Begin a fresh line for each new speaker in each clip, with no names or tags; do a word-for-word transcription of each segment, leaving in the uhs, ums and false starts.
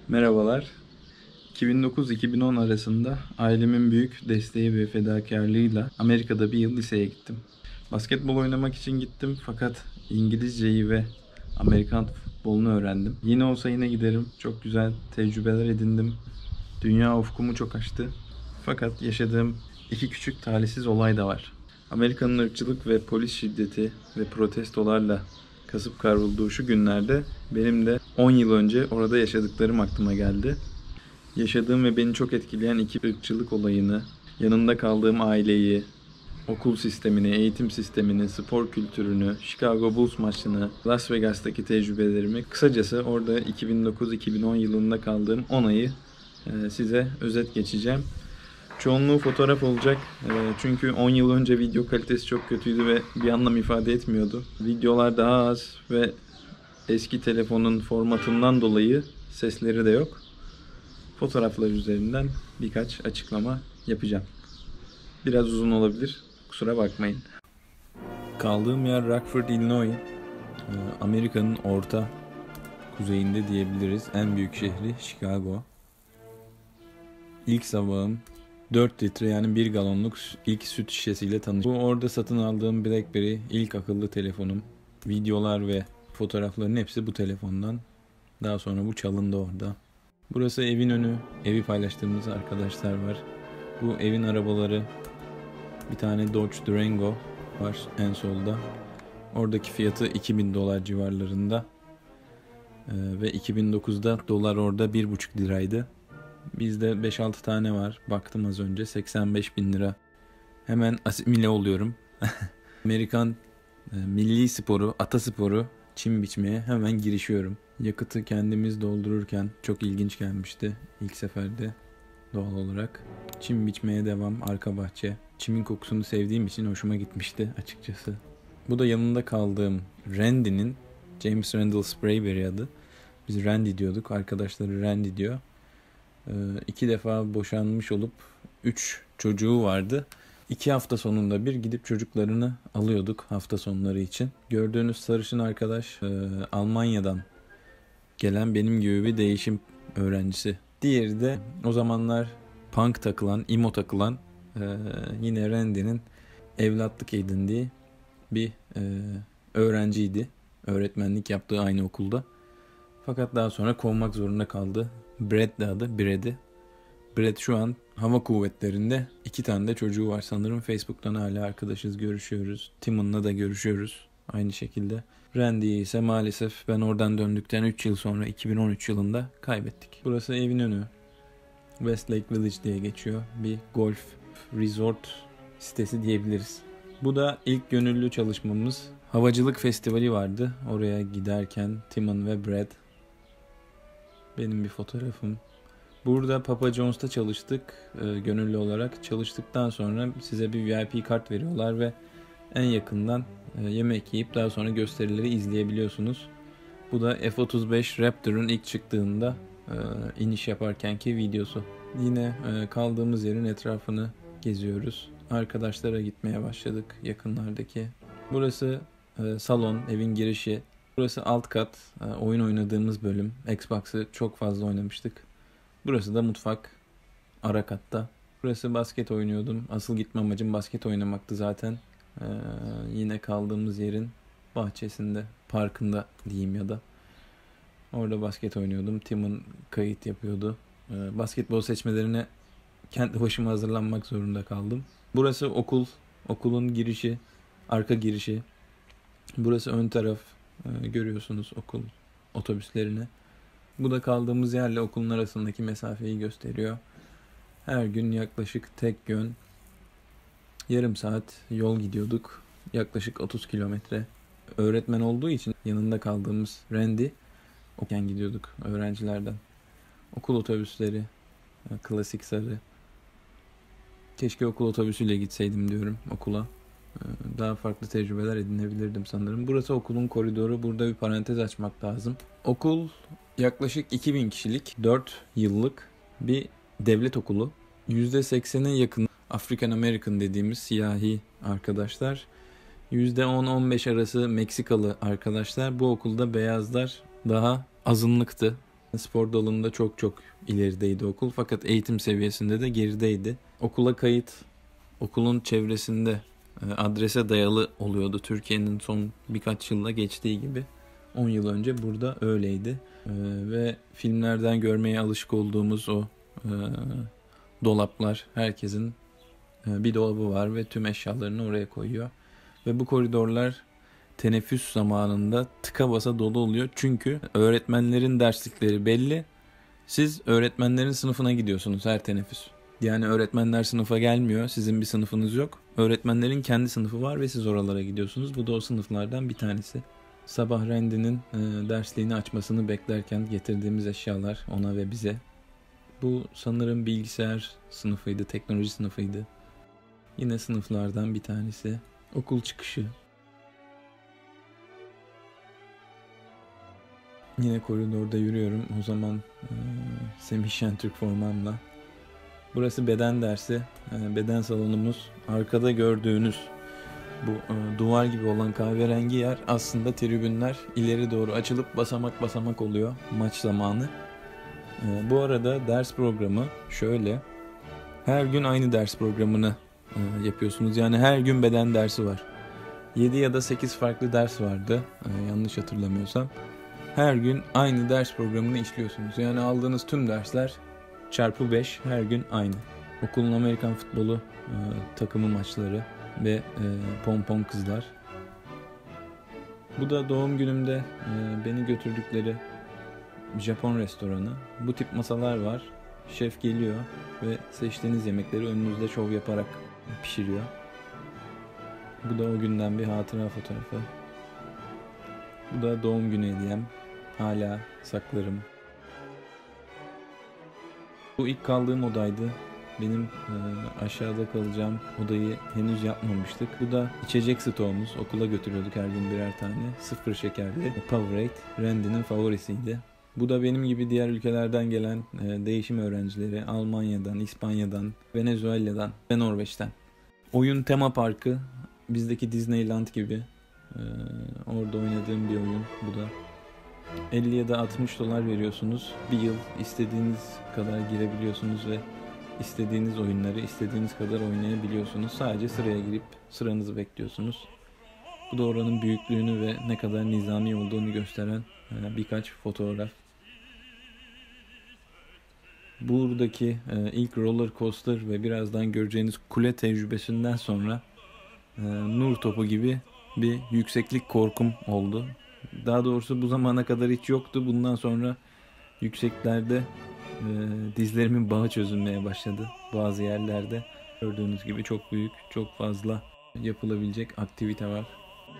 Merhabalar. iki bin dokuz iki bin on arasında ailemin büyük desteği ve fedakarlığıyla Amerika'da bir yıl liseye gittim. Basketbol oynamak için gittim fakat İngilizceyi ve Amerikan futbolunu öğrendim. Yine olsa yine giderim. Çok güzel tecrübeler edindim. Dünya ufkumu çok açtı. Fakat yaşadığım iki küçük talihsiz olay da var. Amerika'nın ırkçılık ve polis şiddeti ve protestolarla kasıp kavrulduğu şu günlerde benim de on yıl önce orada yaşadıklarım aklıma geldi. Yaşadığım ve beni çok etkileyen iki ırkçılık olayını, yanında kaldığım aileyi, okul sistemini, eğitim sistemini, spor kültürünü, Chicago Bulls maçını, Las Vegas'taki tecrübelerimi, kısacası orada iki bin dokuz iki bin on yılında kaldığım on ayı size özet geçeceğim. Çoğunluğu fotoğraf olacak. Çünkü on yıl önce video kalitesi çok kötüydü ve bir anlam ifade etmiyordu. Videolar daha az ve eski telefonun formatından dolayı sesleri de yok. Fotoğraflar üzerinden birkaç açıklama yapacağım. Biraz uzun olabilir. Kusura bakmayın. Kaldığım yer Rockford, Illinois. Amerika'nın orta kuzeyinde diyebiliriz. En büyük şehri Chicago. İlk sabahım dört litre yani bir galonluk ilk süt şişesiyle tanıştım. Bu orada satın aldığım BlackBerry ilk akıllı telefonum. Videolar ve fotoğrafların hepsi bu telefondan. Daha sonra bu çalındı orada. Burası evin önü. Evi paylaştığımız arkadaşlar var. Bu evin arabaları. Bir tane Dodge Durango var en solda. Oradaki fiyatı iki bin dolar civarlarında. Ee, ve iki bin dokuzda dolar orada bir buçuk liraydı. Bizde beş altı tane var. Baktım az önce seksen beş bin lira. Hemen asimile oluyorum. Amerikan e, milli sporu, atasporu çim biçmeye hemen girişiyorum. Yakıtı kendimiz doldururken çok ilginç gelmişti ilk seferde doğal olarak. Çim biçmeye devam, arka bahçe. Çimin kokusunu sevdiğim için hoşuma gitmişti açıkçası. Bu da yanında kaldığım Randy'nin, James Randall Sprayberry adı. Biz Randy diyorduk, arkadaşları Randy diyor. Ee, iki defa boşanmış olup üç çocuğu vardı. İki hafta sonunda bir gidip çocuklarını alıyorduk hafta sonları için. Gördüğünüz sarışın arkadaş e, Almanya'dan gelen benim gibi bir değişim öğrencisi. Diğeri de o zamanlar punk takılan, emo takılan e, yine Randy'nin evlatlık edindiği bir e, öğrenciydi. Öğretmenlik yaptığı aynı okulda. Fakat daha sonra kovmak zorunda kaldı. Brad de adı, Brad'i. Brad şu an hava kuvvetlerinde. iki tane de çocuğu var sanırım. Facebook'tan hala arkadaşız, görüşüyoruz. Timon'la da görüşüyoruz aynı şekilde. Randy'yi ise maalesef ben oradan döndükten üç yıl sonra iki bin on üç yılında kaybettik. Burası evin önü. Westlake Village diye geçiyor. Bir golf resort sitesi diyebiliriz. Bu da ilk gönüllü çalışmamız. Havacılık festivali vardı. Oraya giderken Timon ve Brad. Benim bir fotoğrafım. Burada Papa John's'ta çalıştık e, gönüllü olarak. Çalıştıktan sonra size bir V I P kart veriyorlar ve en yakından e, yemek yiyip daha sonra gösterileri izleyebiliyorsunuz. Bu da F otuz beş Raptor'un ilk çıktığında e, iniş yaparkenki videosu. Yine e, kaldığımız yerin etrafını geziyoruz. Arkadaşlara gitmeye başladık yakınlardaki. Burası e, salon, evin girişi. Burası alt kat, e, oyun oynadığımız bölüm. Xbox'ı çok fazla oynamıştık. Burası da mutfak, ara katta. Burası basket oynuyordum. Asıl gitme amacım basket oynamaktı zaten. Ee, yine kaldığımız yerin bahçesinde, parkında diyeyim ya da. Orada basket oynuyordum. Tim'in kayıt yapıyordu. Ee, basketbol seçmelerine kendi başıma hazırlanmak zorunda kaldım. Burası okul, okulun girişi, arka girişi. Burası ön taraf, ee, görüyorsunuz okul otobüslerini. Bu da kaldığımız yerle okulun arasındaki mesafeyi gösteriyor. Her gün yaklaşık tek yön yarım saat yol gidiyorduk. Yaklaşık otuz kilometre. Öğretmen olduğu için yanında kaldığımız Randy okuldan gidiyorduk öğrencilerden. Okul otobüsleri klasik sarı. Keşke okul otobüsüyle gitseydim diyorum okula. Daha farklı tecrübeler edinebilirdim sanırım. Burası okulun koridoru. Burada bir parantez açmak lazım. Okul yaklaşık iki bin kişilik, dört yıllık bir devlet okulu. yüzde seksene yakın African American dediğimiz siyahi arkadaşlar. yüzde on on beş arası Meksikalı arkadaşlar. Bu okulda beyazlar daha azınlıktı. Spor dalında çok çok ilerideydi okul, fakat eğitim seviyesinde de gerideydi. Okula kayıt okulun çevresinde adrese dayalı oluyordu. Türkiye'nin son birkaç yılda geçtiği gibi on yıl önce burada öyleydi. Ve filmlerden görmeye alışık olduğumuz o e, dolaplar, herkesin e, bir dolabı var ve tüm eşyalarını oraya koyuyor. Ve bu koridorlar teneffüs zamanında tıka basa dolu oluyor. Çünkü öğretmenlerin derslikleri belli. Siz öğretmenlerin sınıfına gidiyorsunuz her teneffüs. Yani öğretmenler sınıfa gelmiyor. Sizin bir sınıfınız yok. Öğretmenlerin kendi sınıfı var ve siz oralara gidiyorsunuz. Bu da o sınıflardan bir tanesi. Sabah Randy'nin e, dersliğini açmasını beklerken getirdiğimiz eşyalar ona ve bize. Bu sanırım bilgisayar sınıfıydı, teknoloji sınıfıydı. Yine sınıflardan bir tanesi. Okul çıkışı. Yine koridorda yürüyorum. O zaman e, Semih Şentürk formamla. Burası beden dersi. E, beden salonumuz. Arkada gördüğünüz bu e, duvar gibi olan kahverengi yer aslında tribünler, ileri doğru açılıp basamak basamak oluyor maç zamanı. E, bu arada ders programı şöyle. Her gün aynı ders programını e, yapıyorsunuz. Yani her gün beden dersi var. yedi ya da sekiz farklı ders vardı. E, yanlış hatırlamıyorsam. Her gün aynı ders programını işliyorsunuz. Yani aldığınız tüm dersler çarpı beş her gün aynı. Okulun Amerikan futbolu e, takımı maçları ve e, pompon kızlar. Bu da doğum günümde e, beni götürdükleri Japon restoranı. Bu tip masalar var. Şef geliyor ve seçtiğiniz yemekleri önünüzde şov yaparak pişiriyor. Bu da o günden bir hatıra fotoğrafı. Bu da doğum günü hediyem. Hala saklarım. Bu ilk kaldığım odaydı. Benim e, aşağıda kalacağım odayı henüz yapmamıştık. Bu da içecek stoğumuz. Okula götürüyorduk her gün birer tane. Sıfır şekerli Powerade. Randy'nin favorisiydi. Bu da benim gibi diğer ülkelerden gelen e, değişim öğrencileri. Almanya'dan, İspanya'dan, Venezuela'dan ve Norveç'ten. Oyun tema parkı. Bizdeki Disneyland gibi. E, orada oynadığım bir oyun. Bu da elli ya da altmış dolar veriyorsunuz. Bir yıl istediğiniz kadar girebiliyorsunuz ve istediğiniz oyunları istediğiniz kadar oynayabiliyorsunuz. Sadece sıraya girip sıranızı bekliyorsunuz. Bu da oranın büyüklüğünü ve ne kadar nizami olduğunu gösteren birkaç fotoğraf. Buradaki ilk roller coaster ve birazdan göreceğiniz kule tecrübesinden sonra nur topu gibi bir yükseklik korkum oldu. Daha doğrusu bu zamana kadar hiç yoktu. Bundan sonra yükseklerde e, dizlerimin bağı çözülmeye başladı. Bazı yerlerde gördüğünüz gibi çok büyük, çok fazla yapılabilecek aktivite var.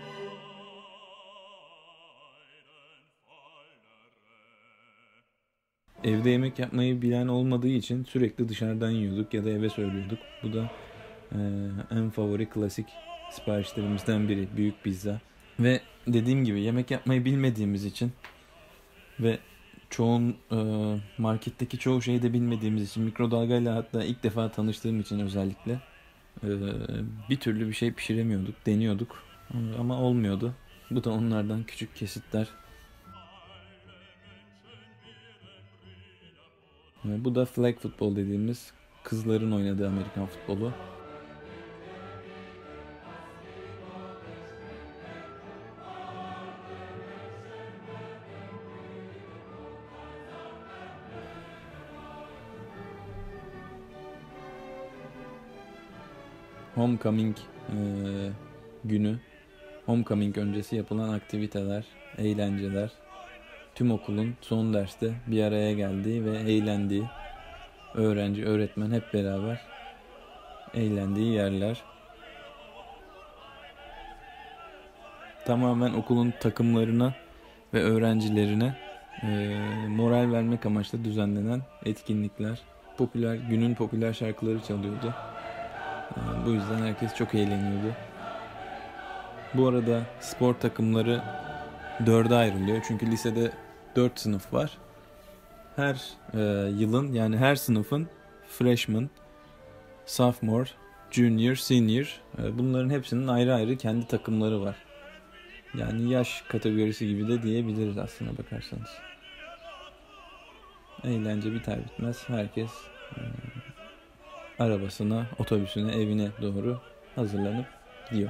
Evde yemek yapmayı bilen olmadığı için sürekli dışarıdan yiyorduk ya da eve söylüyorduk. Bu da e, en favori klasik siparişlerimizden biri. Büyük pizza. Ve dediğim gibi yemek yapmayı bilmediğimiz için ve çoğun e, marketteki çoğu şeyi de bilmediğimiz için, mikrodalgayla hatta ilk defa tanıştığım için özellikle e, bir türlü bir şey pişiremiyorduk, deniyorduk e, ama olmuyordu. Bu da onlardan küçük kesitler. E, bu da flag futbol dediğimiz kızların oynadığı Amerikan futbolu. Homecoming e, günü, homecoming öncesi yapılan aktiviteler, eğlenceler, tüm okulun son derste bir araya geldiği ve eğlendiği, öğrenci, öğretmen hep beraber eğlendiği yerler. Tamamen okulun takımlarına ve öğrencilerine e, moral vermek amaçlı düzenlenen etkinlikler. Popüler, günün popüler şarkıları çalıyordu. Bu yüzden herkes çok eğleniyordu. Bu arada spor takımları dörde ayrılıyor. Çünkü lisede dört sınıf var. Her e, yılın yani her sınıfın freshman, sophomore, junior, senior e, bunların hepsinin ayrı ayrı kendi takımları var. Yani yaş kategorisi gibi de diyebiliriz aslına bakarsanız. Eğlence biter bitmez herkes e, arabasına, otobüsüne, evine doğru hazırlanıp gidiyor.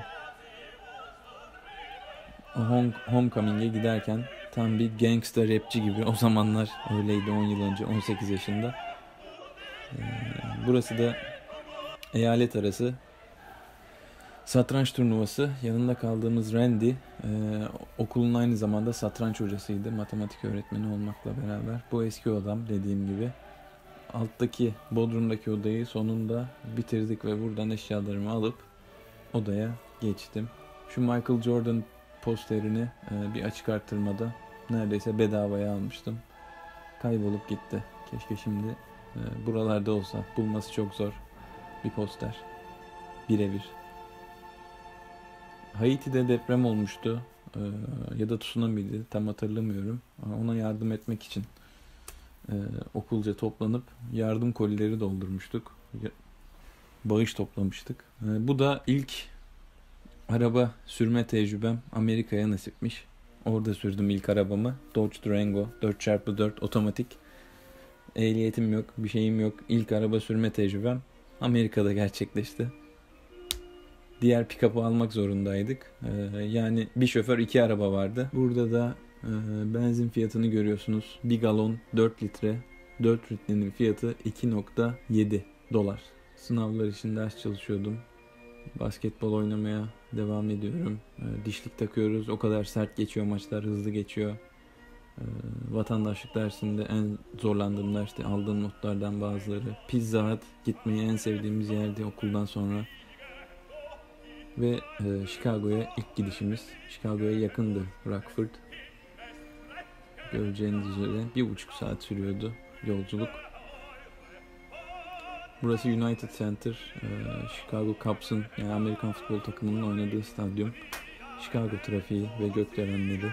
Home, Homecoming'e giderken tam bir gangster rapçi gibi, o zamanlar öyleydi, on yıl önce, on sekiz yaşında. Ee, burası da eyalet arası satranç turnuvası. Yanında kaldığımız Randy e, okulun aynı zamanda satranç hocasıydı, matematik öğretmeni olmakla beraber. Bu eski odam, dediğim gibi. Alttaki, Bodrum'daki odayı sonunda bitirdik ve buradan eşyalarımı alıp odaya geçtim. Şu Michael Jordan posterini e, bir açık artırmada neredeyse bedavaya almıştım. Kaybolup gitti. Keşke şimdi e, buralarda olsa. Bulması çok zor bir poster. Birebir. Haiti'de deprem olmuştu. E, ya da tsunami'ydi. Tam hatırlamıyorum. Ona yardım etmek için e, okulca toplanıp yardım kolileri doldurmuştuk. Bağış toplamıştık. E, bu da ilk araba sürme tecrübem. Amerika'ya nasipmiş. Orada sürdüm ilk arabamı. Dodge Durango dört çarpı dört otomatik. Ehliyetim yok, bir şeyim yok. İlk araba sürme tecrübem Amerika'da gerçekleşti. Diğer pick-up'ı almak zorundaydık. Ee, yani bir şoför, iki araba vardı. Burada da e, benzin fiyatını görüyorsunuz. Bir galon dört litre. dört litrenin fiyatı iki nokta yedi dolar. Sınavlar için ders çalışıyordum. Basketbol oynamaya devam ediyorum. E, dişlik takıyoruz. O kadar sert geçiyor maçlar, hızlı geçiyor. E, vatandaşlık dersinde en zorlandığım derste aldığım notlardan bazıları. Pizza Hut gitmeyi en sevdiğimiz yerdi okuldan sonra. Ve e, Chicago'ya ilk gidişimiz. Chicago'ya yakındı Rockford. Göreceğiniz üzere bir buçuk saat sürüyordu yolculuk. Burası United Center, e, Chicago Cubs'ın, yani Amerikan futbol takımının oynadığı stadyum. Chicago trafiği ve gökdelenleri.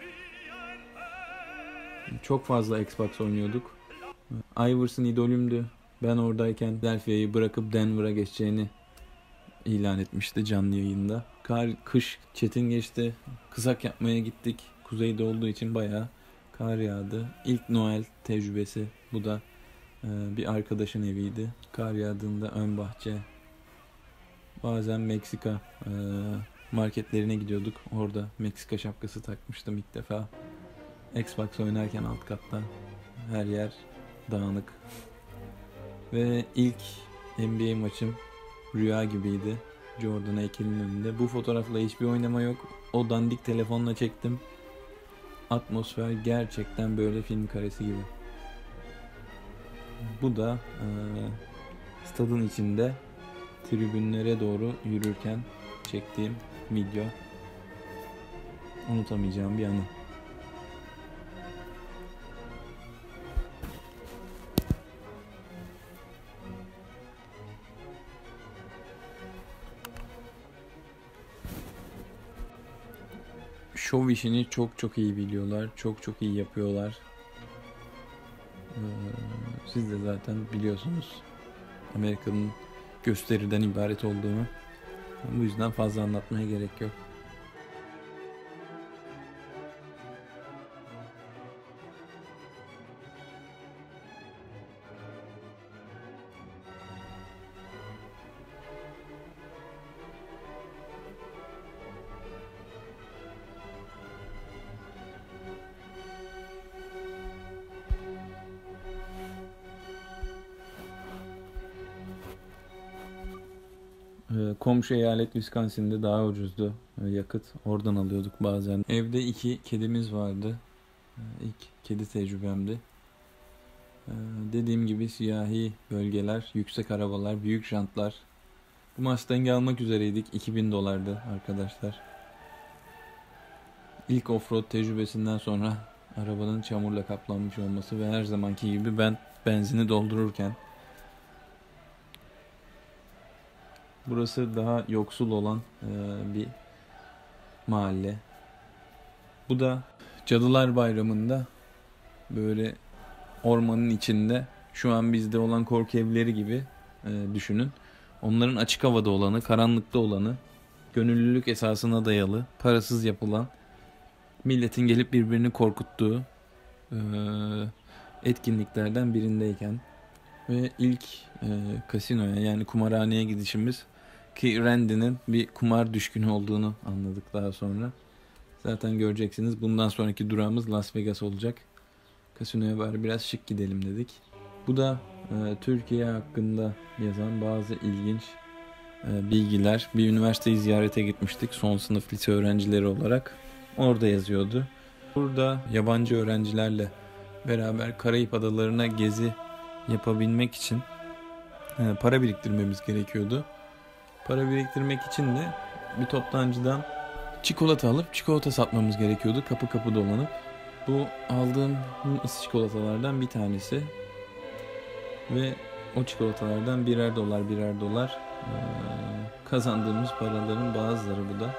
Çok fazla Xbox oynuyorduk. Iverson idolümdü. Ben oradayken Delphia'yı bırakıp Denver'a geçeceğini ilan etmişti canlı yayında. Kar, kış çetin geçti. Kızak yapmaya gittik. Kuzeyde olduğu için bayağı kar yağdı. İlk Noel tecrübesi bu da. Bir arkadaşın eviydi. Kar yağdığında ön bahçe. Bazen Meksika marketlerine gidiyorduk. Orada Meksika şapkası takmıştım ilk defa. Xbox oynarken alt katta. Her yer dağınık. Ve ilk N B A maçım rüya gibiydi. Jordan heykelinin önünde. Bu fotoğrafla hiçbir oynama yok. O dandik telefonla çektim. Atmosfer gerçekten böyle film karesi gibi. Bu da e, stadın içinde tribünlere doğru yürürken çektiğim video. Unutamayacağım bir anı. Şov işini çok çok iyi biliyorlar. Çok çok iyi yapıyorlar. Ee, siz de zaten biliyorsunuz Amerika'nın gösteriden ibaret olduğunu. Bu yüzden fazla anlatmaya gerek yok. Komşu eyalet Wisconsin'de daha ucuzdu yakıt. Oradan alıyorduk bazen. Evde iki kedimiz vardı. İlk kedi tecrübemdi. Dediğim gibi siyahi bölgeler, yüksek arabalar, büyük jantlar. Bu Mustang'i almak üzereydik. iki bin dolardı arkadaşlar. İlk offroad tecrübesinden sonra arabanın çamurla kaplanmış olması ve her zamanki gibi ben benzini doldururken. Burası daha yoksul olan e, bir mahalle. Bu da Cadılar Bayramı'nda böyle ormanın içinde, şu an bizde olan korku evleri gibi e, düşünün. Onların açık havada olanı, karanlıkta olanı, gönüllülük esasına dayalı, parasız yapılan, milletin gelip birbirini korkuttuğu, e, etkinliklerden birindeyken ve ilk e, kasinoya yani kumarhaneye gidişimiz, ki Randy'nin bir kumar düşkünü olduğunu anladık daha sonra. Zaten göreceksiniz, bundan sonraki durağımız Las Vegas olacak. Kasinoya bari biraz şık gidelim dedik. Bu da e, Türkiye hakkında yazan bazı ilginç e, bilgiler. Bir üniversiteyi ziyarete gitmiştik son sınıf lise öğrencileri olarak. Orada yazıyordu. Burada yabancı öğrencilerle beraber Karayip Adalarına gezi yapabilmek için e, para biriktirmemiz gerekiyordu. Para biriktirmek için de bir toptancıdan çikolata alıp çikolata satmamız gerekiyordu, kapı kapı dolanıp. Bu aldığım çikolatalardan bir tanesi ve o çikolatalardan birer dolar birer dolar ee, kazandığımız paraların bazıları bu da.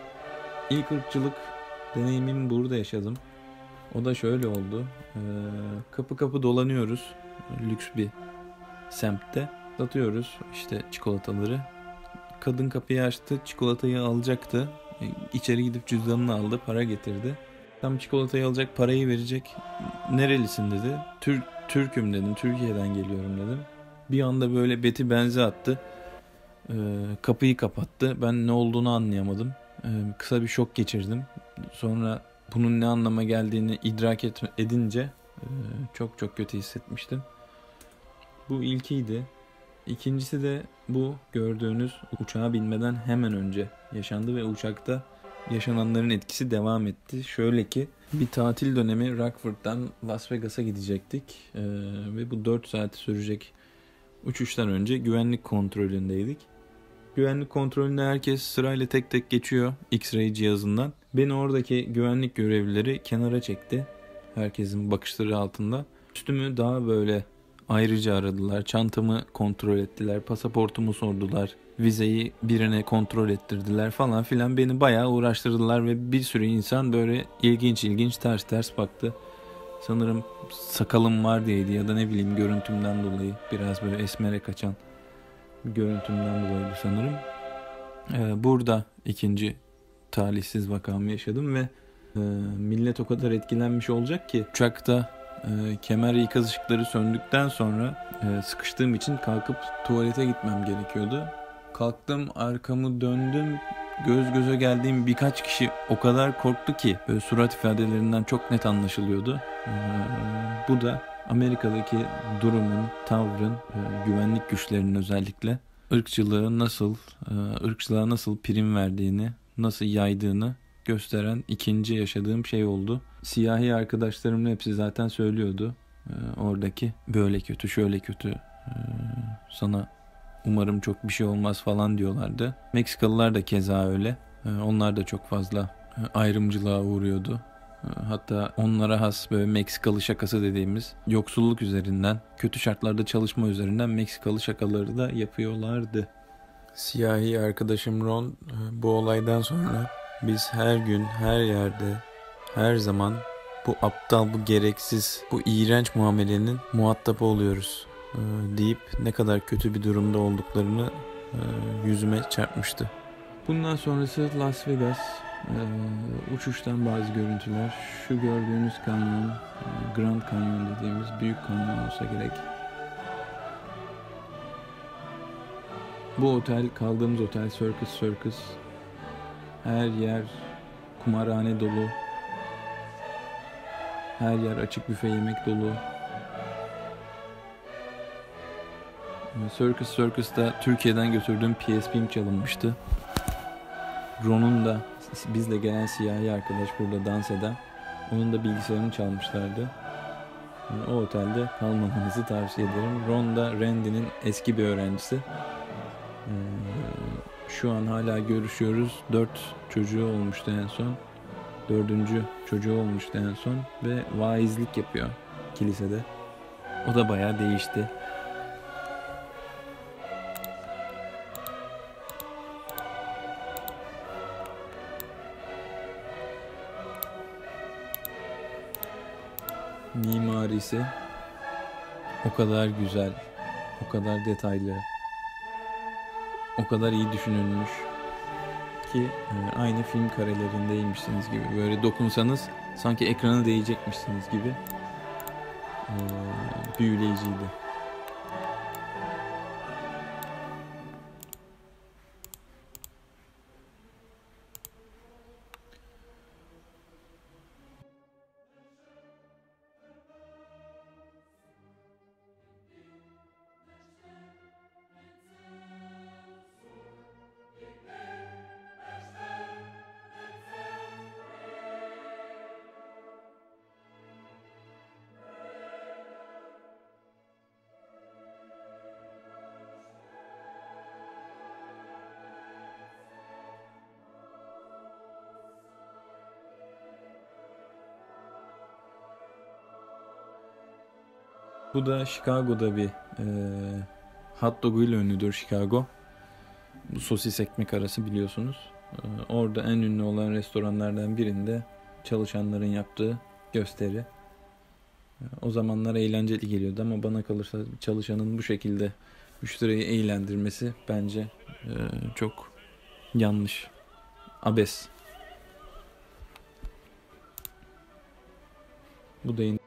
İlk ırkçılık deneyimimi burada yaşadım. O da şöyle oldu. Ee, kapı kapı dolanıyoruz. Lüks bir semtte. Satıyoruz işte çikolataları. Kadın kapıyı açtı. Çikolatayı alacaktı. İçeri gidip cüzdanını aldı. Para getirdi. Tam çikolatayı alacak, parayı verecek. Nerelisin dedi. Türk, Türk'üm dedim. Türkiye'den geliyorum dedim. Bir anda böyle beti benze attı. Ee, kapıyı kapattı. Ben ne olduğunu anlayamadım. Ee, kısa bir şok geçirdim. Sonra bunun ne anlama geldiğini idrak et, edince e, çok çok kötü hissetmiştim. Bu ilkiydi. İkincisi de bu gördüğünüz uçağa binmeden hemen önce yaşandı ve uçakta yaşananların etkisi devam etti. Şöyle ki bir tatil dönemi Rockford'dan Las Vegas'a gidecektik ee, ve bu dört saat sürecek uçuştan önce güvenlik kontrolündeydik. Güvenlik kontrolünde herkes sırayla tek tek geçiyor X-ray cihazından. Beni oradaki güvenlik görevlileri kenara çekti. Herkesin bakışları altında. Üstümü daha böyle ayrıca aradılar. Çantamı kontrol ettiler. Pasaportumu sordular. Vizeyi birine kontrol ettirdiler falan filan. Beni bayağı uğraştırdılar ve bir sürü insan böyle ilginç ilginç ters ters baktı. Sanırım sakalım var diyeydi ya da ne bileyim görüntümden dolayı. Biraz böyle esmere kaçan bir görüntümden dolayıydı sanırım. Ee, burada ikinci talihsiz vakamı yaşadım ve e, millet o kadar etkilenmiş olacak ki uçakta e, kemer ikaz ışıkları söndükten sonra e, sıkıştığım için kalkıp tuvalete gitmem gerekiyordu. Kalktım, arkamı döndüm, göz göze geldiğim birkaç kişi o kadar korktu ki böyle surat ifadelerinden çok net anlaşılıyordu. Ee, bu da Amerika'daki durumun, tavrın, e, güvenlik güçlerinin özellikle ırkçılığı nasıl, e, ırkçılığa nasıl prim verdiğini, nasıl yaydığını gösteren ikinci yaşadığım şey oldu. Siyahi arkadaşlarımın hepsi zaten söylüyordu. E, oradaki böyle kötü, şöyle kötü, e, sana umarım çok bir şey olmaz falan diyorlardı. Meksikalılar da keza öyle. E, onlar da çok fazla e, ayrımcılığa uğruyordu. Hatta onlara has böyle Meksikalı şakası dediğimiz yoksulluk üzerinden, kötü şartlarda çalışma üzerinden Meksikalı şakaları da yapıyorlardı. Siyahi arkadaşım Ron bu olaydan sonra biz her gün, her yerde, her zaman bu aptal, bu gereksiz, bu iğrenç muamelenin muhatabı oluyoruz deyip ne kadar kötü bir durumda olduklarını yüzüme çarpmıştı. Bundan sonrası Las Vegas. Ee, uçuştan bazı görüntüler. Şu gördüğünüz kanyon, Grand Canyon dediğimiz büyük kanyon olsa gerek. Bu otel, kaldığımız otel Circus Circus. Her yer kumarhane dolu. Her yer açık büfe yemek dolu. Circus Circus'ta Türkiye'den götürdüğüm P S P'm çalınmıştı. Ron'un da, bizle gelen siyahi arkadaş burada dans eden, onun da bilgisayarını çalmışlardı. Yani o otelde kalmamanızı tavsiye ederim. Ron da Randy'nin eski bir öğrencisi. Ee, şu an hala görüşüyoruz. Dört çocuğu olmuştu en son. Dördüncü çocuğu olmuştu en son. Ve vaizlik yapıyor kilisede. O da bayağı değişti. Mimarisi o kadar güzel, o kadar detaylı, o kadar iyi düşünülmüş ki e, aynı film karelerindeymişsiniz gibi. Böyle dokunsanız sanki ekrana değecekmişsiniz gibi. e, büyüleyiciydi. Bu da Chicago'da bir e, hot dog'uyla ünlüdür Chicago. Bu sosis ekmek arası biliyorsunuz. E, orada en ünlü olan restoranlardan birinde çalışanların yaptığı gösteri. E, o zamanlar eğlenceli geliyordu ama bana kalırsa çalışanın bu şekilde müşteriyi eğlendirmesi bence e, çok yanlış. Abes. Bu da yine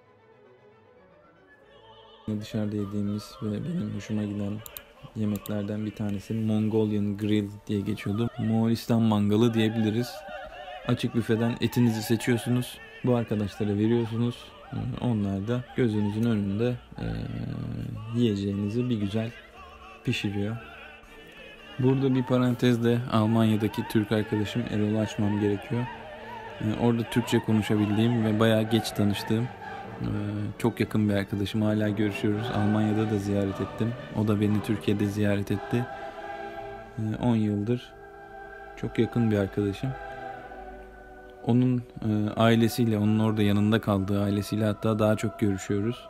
dışarıda yediğimiz ve benim hoşuma giden yemeklerden bir tanesi Mongolian Grill diye geçiyordu. Moğolistan mangalı diyebiliriz. Açık büfeden etinizi seçiyorsunuz. Bu arkadaşlara veriyorsunuz. Onlar da gözünüzün önünde e, yiyeceğinizi bir güzel pişiriyor. Burada bir parantezde Almanya'daki Türk arkadaşım Erol'u açmam gerekiyor. E, orada Türkçe konuşabildiğim ve bayağı geç tanıştığım çok yakın bir arkadaşım. Hala görüşüyoruz. Almanya'da da ziyaret ettim. O da beni Türkiye'de ziyaret etti. on yıldır çok yakın bir arkadaşım. Onun ailesiyle, onun orada yanında kaldığı ailesiyle hatta daha çok görüşüyoruz.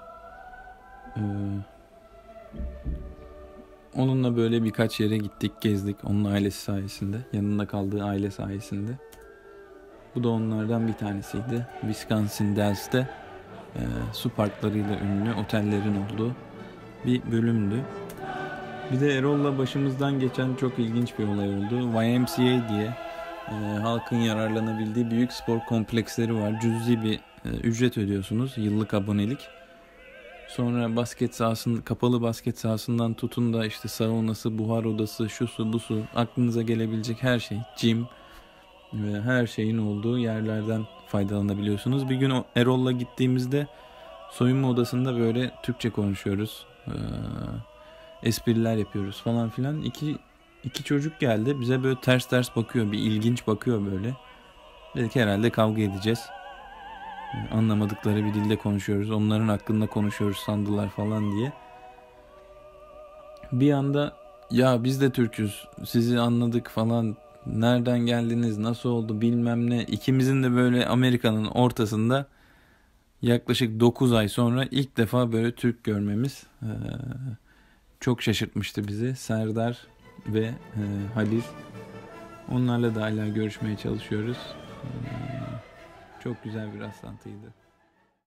Onunla böyle birkaç yere gittik, gezdik. Onun ailesi sayesinde, yanında kaldığı aile sayesinde. Bu da onlardan bir tanesiydi. Wisconsin Dells'te E, su parklarıyla ünlü otellerin olduğu bir bölümdü. Bir de Erol'la başımızdan geçen çok ilginç bir olay oldu. Y M C A diye e, halkın yararlanabildiği büyük spor kompleksleri var. Cüzi bir e, ücret ödüyorsunuz, yıllık abonelik. Sonra basket sahasında, kapalı basket sahasından tutun da işte saunası, buhar odası, şu su, bu su, aklınıza gelebilecek her şey, gym ve her şeyin olduğu yerlerden faydalanabiliyorsunuz. Bir gün Erol'la gittiğimizde soyunma odasında böyle Türkçe konuşuyoruz. Ee, espriler yapıyoruz falan filan. İki, iki çocuk geldi. Bize böyle ters ters bakıyor. Bir ilginç bakıyor böyle. Dedik herhalde kavga edeceğiz. Ee, anlamadıkları bir dilde konuşuyoruz. Onların hakkında konuşuyoruz sandılar falan diye. Bir anda ya biz de Türk'üz, sizi anladık falan, nereden geldiniz, nasıl oldu bilmem ne. İkimizin de böyle Amerika'nın ortasında yaklaşık dokuz ay sonra ilk defa böyle Türk görmemiz ee, çok şaşırtmıştı bizi. Serdar ve e, Halil, onlarla da hala görüşmeye çalışıyoruz. Ee, çok güzel bir rastlantıydı.